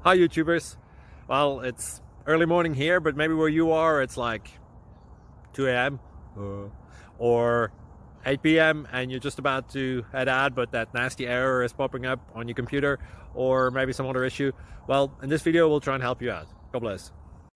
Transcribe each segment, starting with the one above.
Hi YouTubers. Well, it's early morning here, but maybe where you are it's like 2 a.m. or 8 p.m. and you're just about to head out, but that nasty error is popping up on your computer, or maybe some other issue. Well, in this video we'll try and help you out. God bless.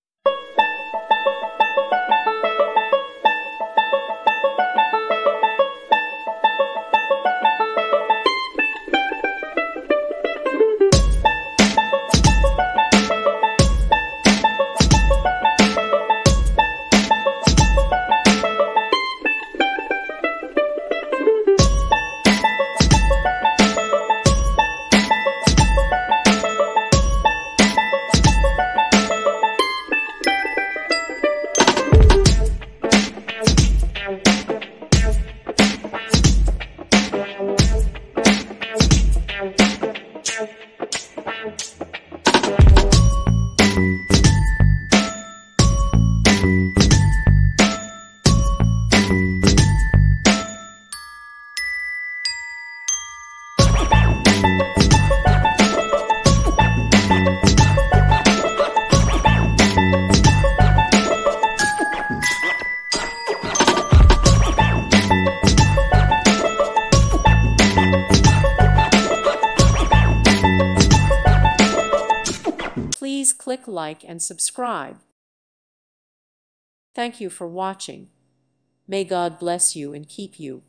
Please click like and subscribe. Thank you for watching. May God bless you and keep you.